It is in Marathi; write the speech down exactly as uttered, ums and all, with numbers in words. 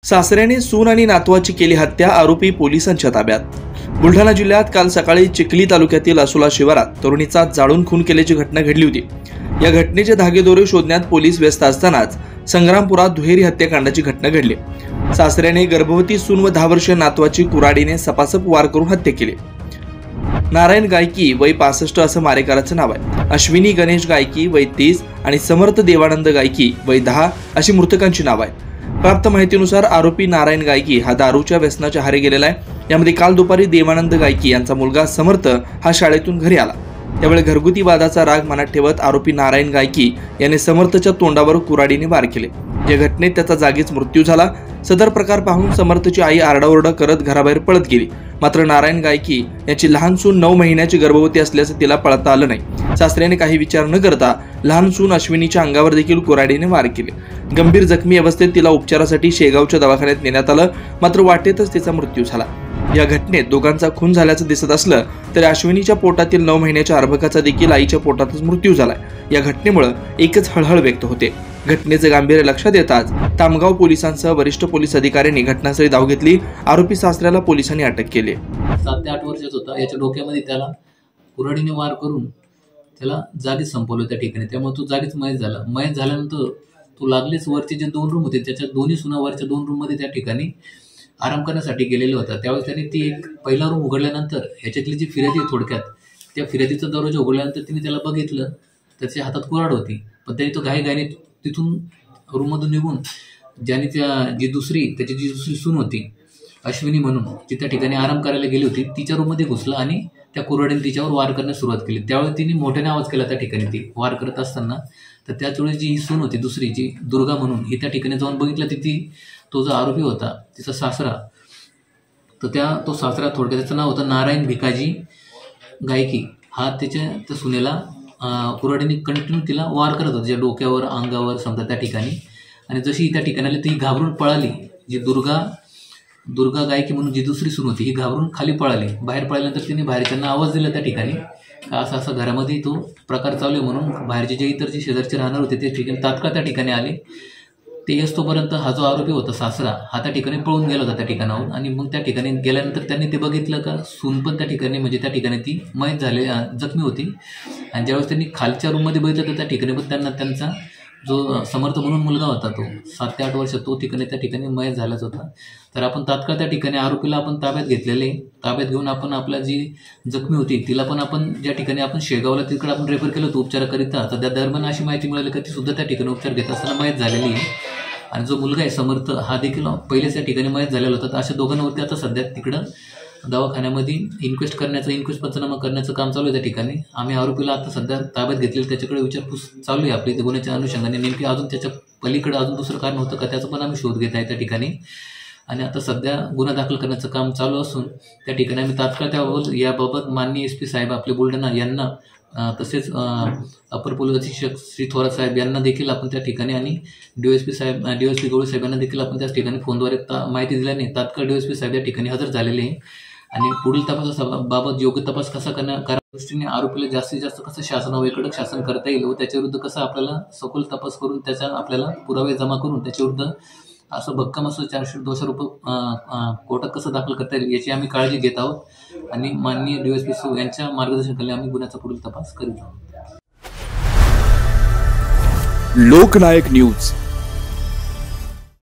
सासऱ्याने सून आणि नातवाची केली हत्या, आरोपी पोलिसांच्या ताब्यात। बुलढाणा जिल्ह्यात काल सकाळी चिखली तालुक्यातील असोला शिवारात तरुणीचा जाळून खून केल्याची घटना घडली होती। या घटनेचे धागेदोरे शोधण्यात पोलीस व्यस्त असतानाच संग्रामपुरात दुहेरी हत्याकांडाची घटना घडली। सासऱ्याने गर्भवती सून व दहा वर्षीय नातवाची कुऱ्हाडीने सपासप वार करून हत्या केली। नारायण गायकी वय पासष्ट असं मारेकराचं नाव आहे। अश्विनी गणेश गायकी वय तीस आणि समर्थ देवानंद गायकी वय दहा अशी मृतकांची नाव आहे। प्राप्त माहितीनुसार आरोपी नारायण गायकी हा दारूच्या व्यसनाच्या आहारी गेलेला आहे। यामध्ये काल दुपारी देवानंद गायकी यांचा मुलगा समर्थ हा शाळेतून घरी आला। त्यावेळी घरगुती वादाचा राग मनात ठेवत आरोपी नारायण गायकी याने समर्थच्या तोंडावर कुऱ्हाडीने वार केले। या घटनेत त्याचा जागीच मृत्यू झाला। सदर प्रकार पाहून समर्थची आई आरडाओरडा करत घराबाहेर पळत गेली। मात्र नारायण गायकी याची लहान सून नऊ महिन्याची गर्भवती असल्याचं तिला पळता आलं नाही। सासऱ्याने काही विचार न करता लहान सून अश्विनीच्या अंगावर देखील कुऱ्हाडीने वार केले। गंभीर जखमी अवस्थेत तिला उपचारासाठी शेगावच्या दवाखान्यात नेण्यात आलं, मात्र वाटेतच तिचा मृत्यू झाला। या घटनेत दोघांचा खून झाल्याचं दिसत असलं तरी अश्विनीच्या पोटातील नऊ महिन्याच्या अर्भकाचा देखील आईच्या पोटातच मृत्यू झालाय। या घटनेमुळे एकच हळहळ व्यक्त होते। घटनेचे गांभीर्य लक्षात येताच तामगाव पोलिसांसह वरिष्ठ पोलीस अधिकाऱ्यांनी घटनास्थळी धाव घेतली। आरोपी सासऱ्याला पोलिसांनी अटक केली। सात ते आठ वर्षाचा होता। याच्या डोक्यामध्ये त्याला कुऱ्हाडीने वार करून त्याला जागीच संपवलं त्या ठिकाणी। त्यामुळे तो जागीच मयत झाला। मयत झाल्यानंतर तो लागलेच वरचे जे दोन रूम होते त्याच्या दोन्ही सुना वरच्या दोन रूम मध्ये त्या ठिकाणी आराम करण्यासाठी गेलेला होता। त्यावेळेस त्याने ती एक पहिला रूम उघडल्यानंतर ह्याच्यातली जी फिर्यादी थोडक्यात त्या फिर्यादीचा दरवाजा उघडल्यानंतर तिने त्याला बघितलं, त्याच्या हातात कुऱ्हाड होती। पण त्याने तो घाई घाईने तिथून रूममधून निघून ज्याने त्या जी दुसरी त्याची जी दुसरी सून होती अश्विनी म्हणून ती त्या ठिकाणी आराम करायला गेली होती, तिच्या रूममध्ये घुसला आणि त्या कुऱ्हाडीने तिच्यावर वार करण्यास सुरुवात केली। त्यावेळी तिने मोठ्याने आवाज केला त्या ठिकाणी ती वार करत असताना। तर त्याच वेळेस जी ही सून होती दुसरी जी दुर्गा म्हणून ही त्या ठिकाणी जाऊन बघितलं, ती ती तो जो आरोपी होता तिचा सासरा, तर त्या तो सासरा थोडक्यात त्याचं नाव होतं नारायण भिकाजी गायकी, हा त्याच्या त्या सुनेला कुऱ्हाडीने कंटिन्यू तिला वार करत होता, तिच्या डोक्यावर अंगावर समजा त्या ठिकाणी। आणि जशी त्या ठिकाणी आली ती घाबरून पळाली। जी दुर्गा दुर्गा गायकी म्हणून जी दुसरी सून होती ही घाबरून खाली पळाली। बाहेर पळाल्यानंतर तिने बाहेरच्यांना आवाज दिला त्या ठिकाणी का असा असा घरामध्ये तो प्रकार चालू आहे म्हणून। बाहेरचे जे इतर जे शेजारचे राहणार होते ते ठिकाणी तात्काळ त्या ठिकाणी आले। ते येतोपर्यंत हा जो आरोपी होता सासरा हा त्या ठिकाणी पळून गेला होता त्या ठिकाणाहून। आणि मग त्या ठिकाणी गेल्यानंतर त्यांनी ते बघितलं का सून पण त्या ठिकाणी म्हणजे त्या ठिकाणी ती मयत झाले जखमी होती। आणि ज्यावेळेस त्यांनी खालच्या रूममध्ये बघितलं तर त्या ठिकाणी पण त्यांना त्यांचा जो समर्थ म्हणून मुलगा होता तो सात ते आठ वर्ष तो ठिकाणी त्या ठिकाणी मयत झालाच होता। तर आपण तात्काळ त्या ठिकाणी आरोपीला आपण ताब्यात घेतलेले, ताब्यात घेऊन आपण आपल्या जी जखमी होती तिला पण आपण ज्या ठिकाणी आपण शेगावला तिकडे आपण रेफर केलं होतं उपचाराकरिता। तर त्या दरम्यान अशी माहिती मिळाली का ती सुद्धा त्या ठिकाणी उपचार घेत असताना मयत झालेली आहे। आणि जो मुलगा आहे समर्थ हा देखील पहिलेच त्या ठिकाणी मयत झालेला होता। तर अशा दोघांवरती आता सध्या तिकडं दवाखान्यामध्ये इन्क्वेस्ट करण्याचं इन्क्वेस्ट पंचनामा करण्याचं काम चालू आहे त्या ठिकाणी। आम्ही आरोपीला आता सध्या ताब्यात घेतलेलं, त्याच्याकडे विचारपूस चालू आहे आपली गुन्ह्याच्या अनुषंगाने। नेमकी अजून त्याच्या पलीकडे अजून दुसरं कारण होतं का त्याचं पण आम्ही शोध घेत आहे त्या ठिकाणी। आणि आता सध्या गुन्हा दाखल करण्याचं काम चालू असून त्या ठिकाणी आम्ही तात्काळ त्याबाबत याबाबत माननीय एस पी साहेब आपले बुलढाणा यांना तसेच अपर पोलीस अधीक्षक श्री थोरात साहेब यांना देखील आपण त्या ठिकाणी आणि डीओएसपी साहेब डीओएसपी गवळी साहेबांना देखील आपण त्या ठिकाणी फोनद्वारे माहिती दिल्याने तात्काळ डीओएसपी साहेब या ठिकाणी हजर झालेले आहे। आणि पुढील तपासाबाबत योग्य तपास कसा करण्या दृष्टीने आरोपीला जास्तीत जास्त कसं शासनावर कडक शासन करता येईल व त्याच्याविरुद्ध कसं आपल्याला सखोल तपास करून त्याच्या आपल्याला पुरावे जमा करून त्याच्याविरुद्ध असं भक्कम असं चारशे दोषारोप कोर्टात कसं दाखल करता येईल याची आम्ही काळजी घेत आहोत। आणि माननीय डीएसपी यांच्या मार्गदर्शनाखाली आम्ही गुन्ह्याचा पुढील तपास करीत आहोत। लोकनायक न्यूज।